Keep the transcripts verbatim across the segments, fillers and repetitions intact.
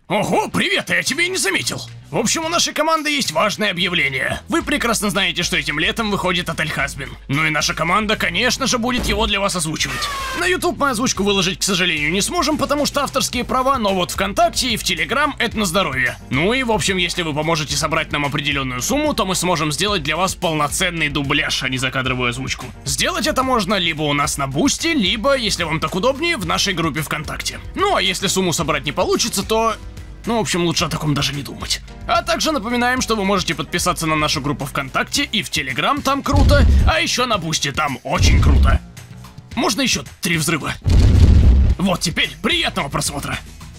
Ого, привет, я тебя и не заметил. В общем, у нашей команды есть важное объявление. Вы прекрасно знаете, что этим летом выходит отель Хазбин. Ну и наша команда, конечно же, будет его для вас озвучивать. На YouTube мы озвучку выложить, к сожалению, не сможем, потому что авторские права, но вот ВКонтакте и в Телеграм это на здоровье. Ну и, в общем, если вы поможете собрать нам определенную сумму, то мы сможем сделать для вас полноценный дубляж, а не закадровую озвучку. Сделать это можно либо у нас на Бусти, либо, если вам так удобнее, в нашей группе ВКонтакте. Ну а если сумму собрать не получится, то... Ну, в общем, лучше о таком даже не думать. А также напоминаем, что вы можете подписаться на нашу группу ВКонтакте и в Телеграм, там круто, а еще на Бусти, там очень круто. Можно еще три взрыва? Вот теперь приятного просмотра!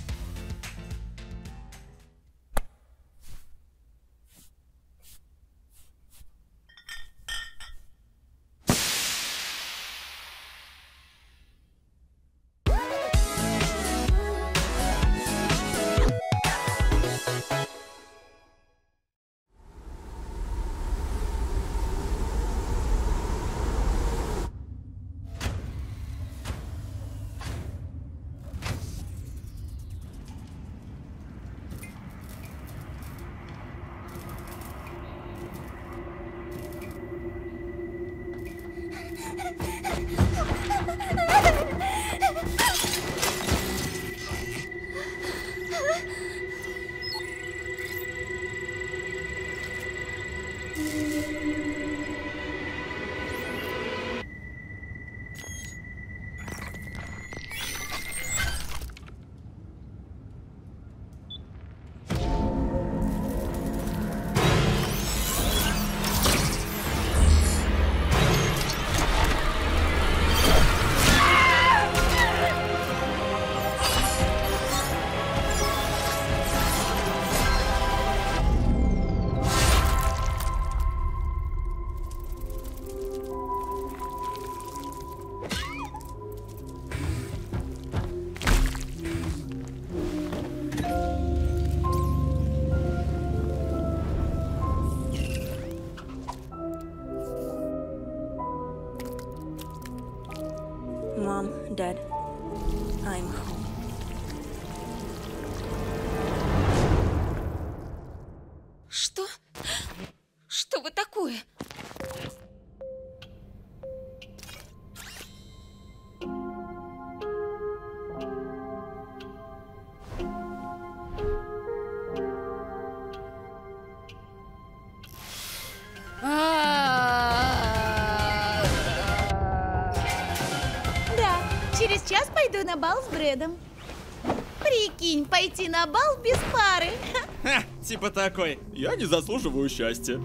Mom, Dad, I'm home. Что? Что вы такое? Через час пойду на бал с Брэдом. Прикинь, пойти на бал без пары. Ха, типа такой. Я не заслуживаю счастья.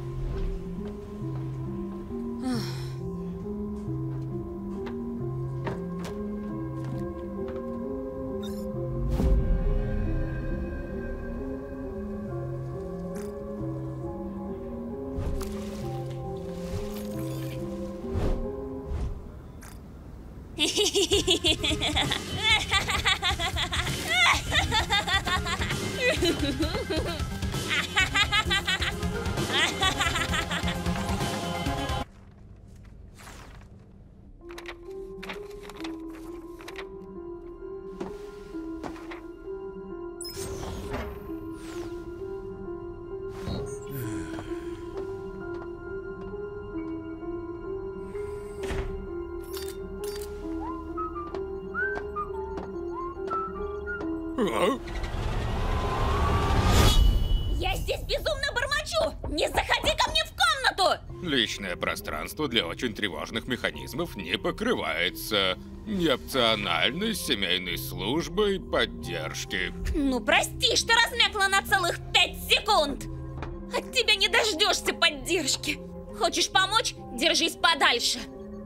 Я здесь безумно бормочу! Не заходи ко мне в комнату! Личное пространство для очень тревожных механизмов не покрывается ни опциональной семейной службой поддержки. Ну прости, что размякла на целых пять секунд! От тебя не дождешься поддержки! Хочешь помочь? Держись подальше!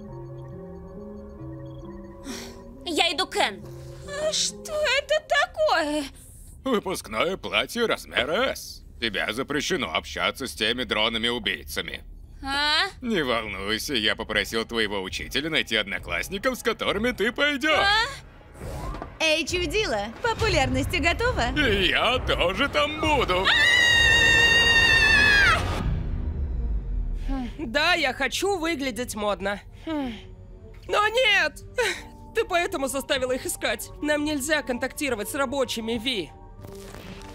Я иду к Энн. А что это такое? Выпускное платье размера эс. Тебе запрещено общаться с теми дронами-убийцами. А? Не волнуйся, я попросил твоего учителя найти одноклассников, с которыми ты пойдешь. А? Эй, чудила, популярности готова? И я тоже там буду. Да, я хочу выглядеть модно. Но нет! Ты поэтому заставила их искать. Нам нельзя контактировать с рабочими, Ви.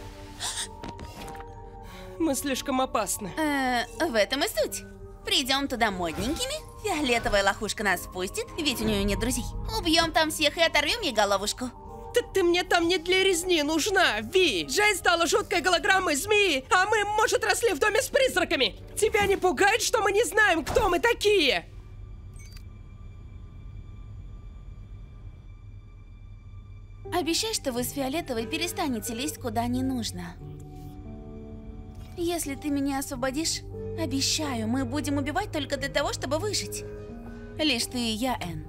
Мы слишком опасны. Э, в этом и суть. Придем туда модненькими, фиолетовая лохушка нас спустит, ведь у нее нет друзей. Убьем там всех и оторвем ей головушку. Ты, ты мне там не для резни нужна, Ви! Жень стала жуткой голограммой змеи, а мы, может, росли в доме с призраками! Тебя не пугает, что мы не знаем, кто мы такие? Обещай, что вы с Фиолетовой перестанете лезть куда не нужно. Если ты меня освободишь, обещаю, мы будем убивать только для того, чтобы выжить. Лишь ты и я, Энн.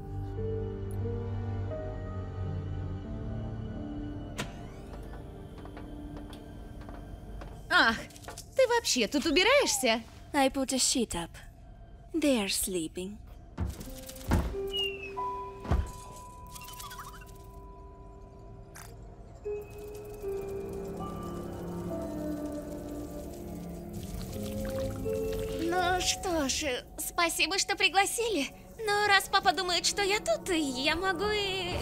Ах, ты вообще тут убираешься? I put a sheet up. They're sleeping. Ну что ж, спасибо, что пригласили. Но раз папа думает, что я тут, я могу и...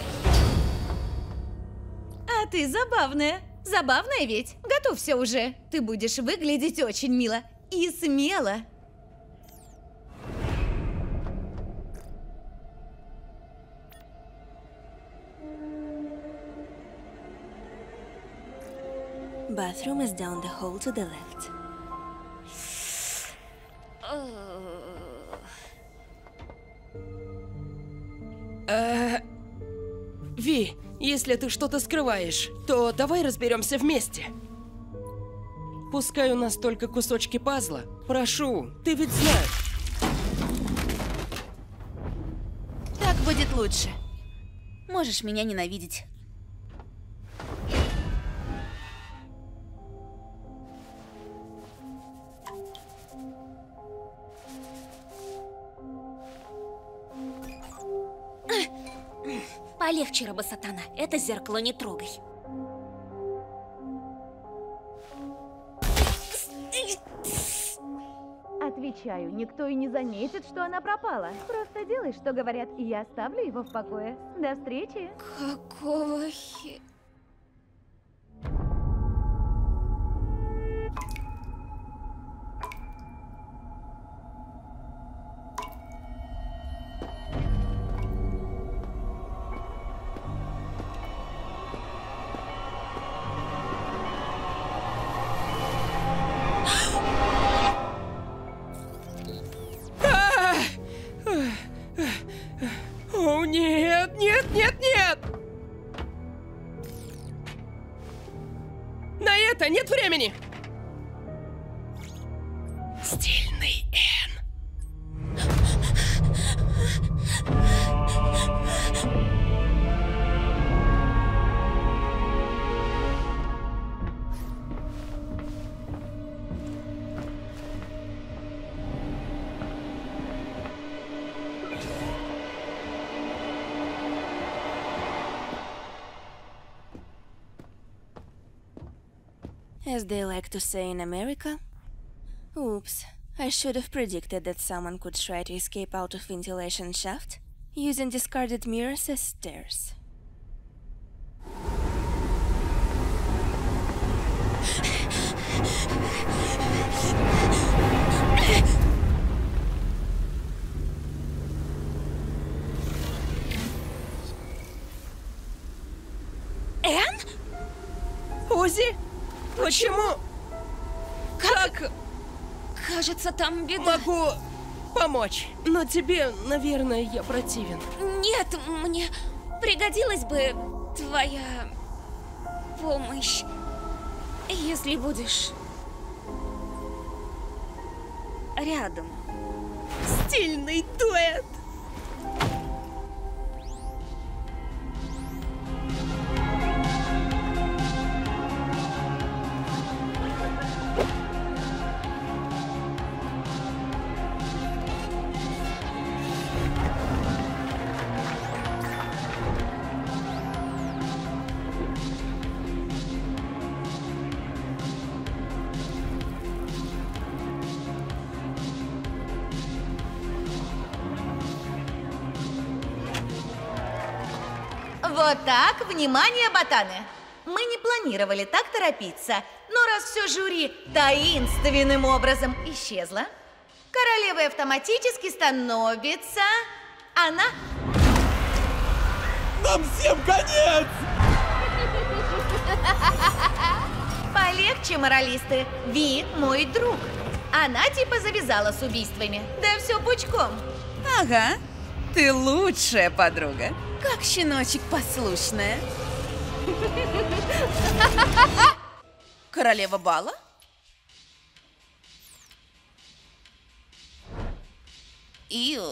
А ты забавная. Забавная ведь. Готовься уже. Ты будешь выглядеть очень мило и смело. Bathroom is down the hall to the left. Э, Ви, если ты что-то скрываешь, то давай разберемся вместе. Пускай у нас только кусочки пазла. Прошу, ты ведь знаешь. Так будет лучше. Можешь меня ненавидеть. Полегче, Робосатана. Это зеркало не трогай. Отвечаю, никто и не заметит, что она пропала. Просто делай, что говорят, и я оставлю его в покое. До встречи. Какого хи... О, нет, нет, нет, нет! На это нет времени! Стильный Энн. As they like to say in America. Oops, I should have predicted that someone could try to escape out of ventilation shaft using discarded mirrors as stairs. Энн? Узи? Почему? Как? Кажется, там беда. Могу помочь, но тебе, наверное, я противен. Нет, мне пригодилась бы твоя помощь, если будешь рядом. Стильный дуэт! Вот так, внимание, ботаны! Мы не планировали так торопиться, но раз все жюри таинственным образом исчезло, королевой автоматически становится она. Нам всем конец! Полегче, моралисты. Ви мой друг. Она типа завязала с убийствами. Да все пучком. Ага, ты лучшая подруга. Как щеночек послушная. Королева бала? Ию.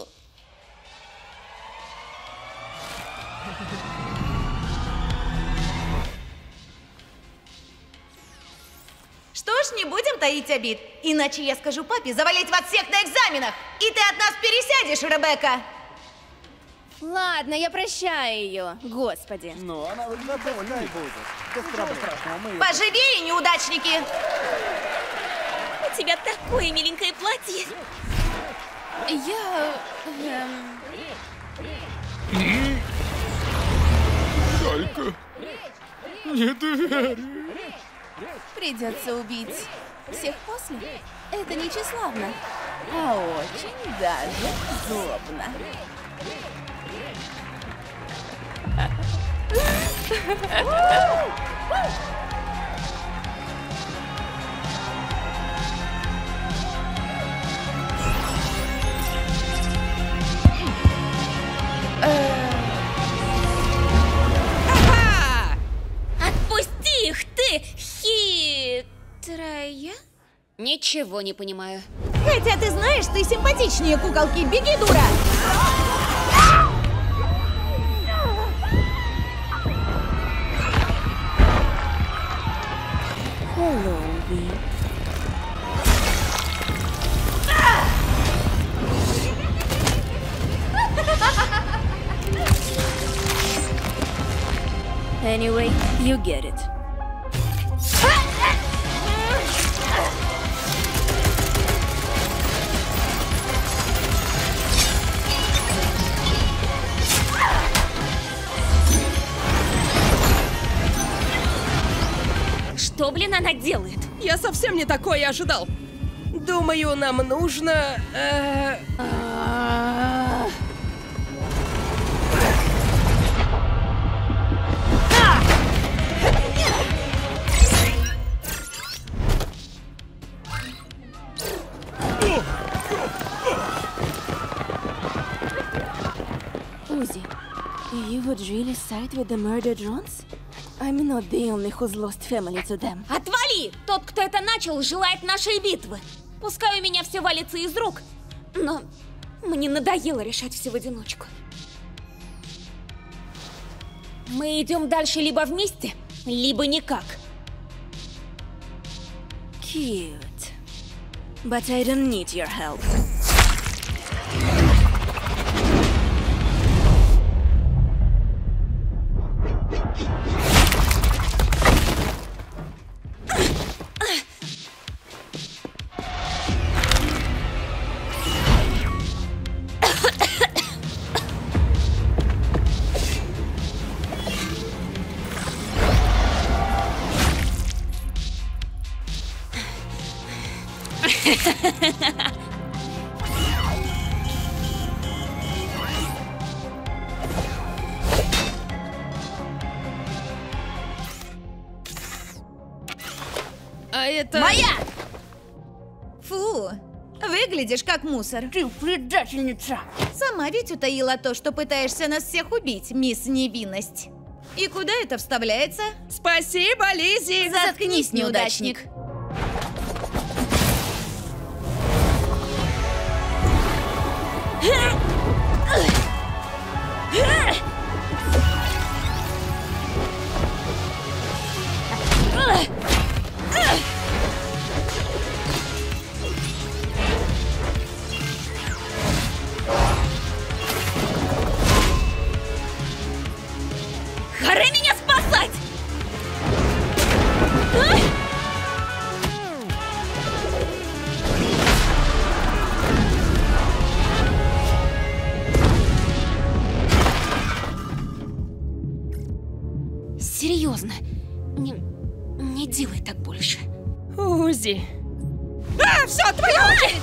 Что ж, не будем таить обид. Иначе я скажу папе завалить вас всех на экзаменах. И ты от нас пересядешь, Ребекка. Ладно, я прощаю ее. Господи. Ну, она выглядит довольна и будет. Ничего страшного, мы ее... Поживее, неудачники. У тебя такое миленькое платье. Я... эм, Только не доверю. Придется убить всех после. Это не тщеславно, а очень даже злобно. Отпусти их, ты хитрая. Ничего не понимаю. Хотя ты знаешь, ты симпатичнее куколки. Беги, дура! Hello, Ви. Anyway, you get it. Что, блин, она делает? Я совсем не такое ожидал. Думаю, нам нужно... э, Uzi, you would really side with the murder drones? I'm not the only who's lost family to them. Отвали! Тот, кто это начал, желает нашей битвы. Пускай у меня все валится из рук, но мне надоело решать все в одиночку. Мы идем дальше либо вместе, либо никак. Cute. But I don't need your help. А это... Моя! Фу, выглядишь как мусор. Ты предательница! Сама ведь утаила то, что пытаешься нас всех убить, мисс Невинность. И куда это вставляется? Спасибо, Лиззи! Заткнись, неудачник. Харе меня спасать! Серьезно, не, не делай так больше. Узи. А, все, твоя очередь!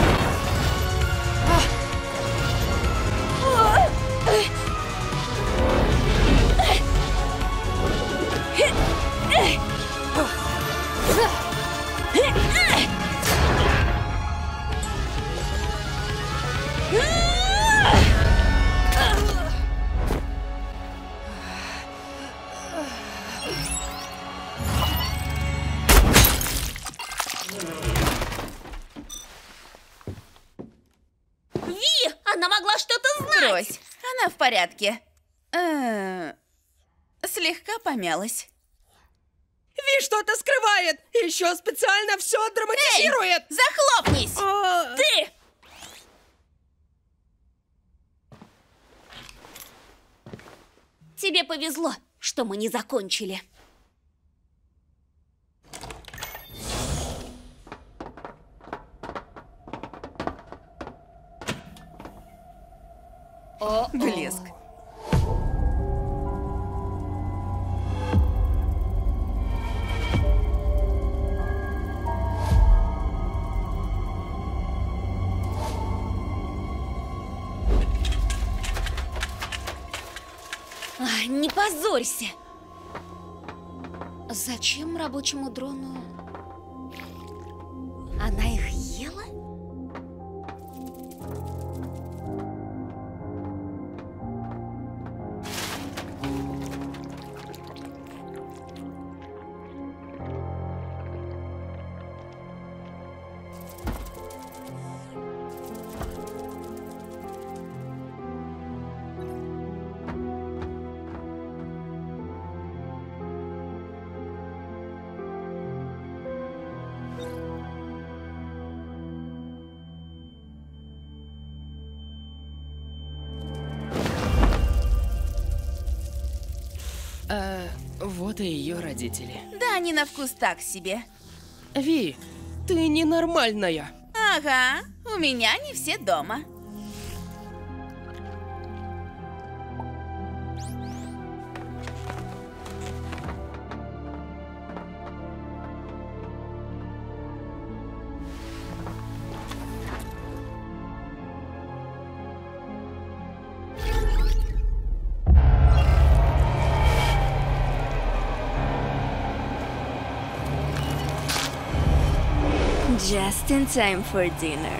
Ви! Она могла что-то знать! Брось, она в порядке. Э, слегка помялась. Ви что-то скрывает! Еще специально все драматизирует! Эй, захлопнись! А, Ты! Тебе повезло, что мы не закончили. О, Блеск. А, не позорься. Зачем рабочему дрону? Она их ела? а, вот и ее родители. Да, они на вкус так себе. Ви, ты ненормальная. Ага, у меня не все дома. Just in time for dinner.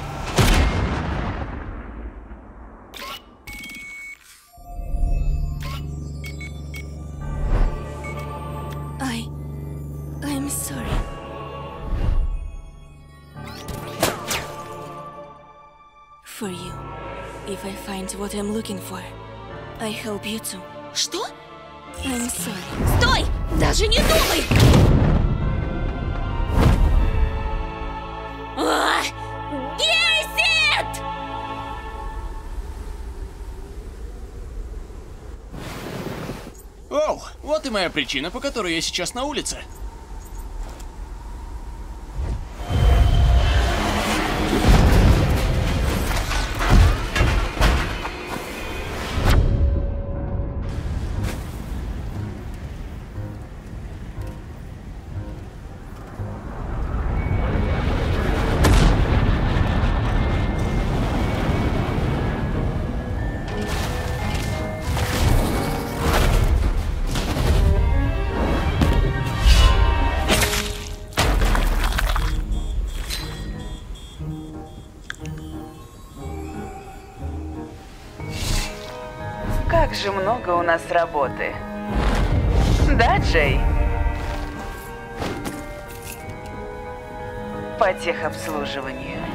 I... I'm sorry. For you. If I find what I'm looking for, I help you too. Что? I'm sorry. Стой! Даже не думай! А, бесит! Оу, вот и моя причина, по которой я сейчас на улице. Как же много у нас работы. Да, Джей? По техобслуживанию.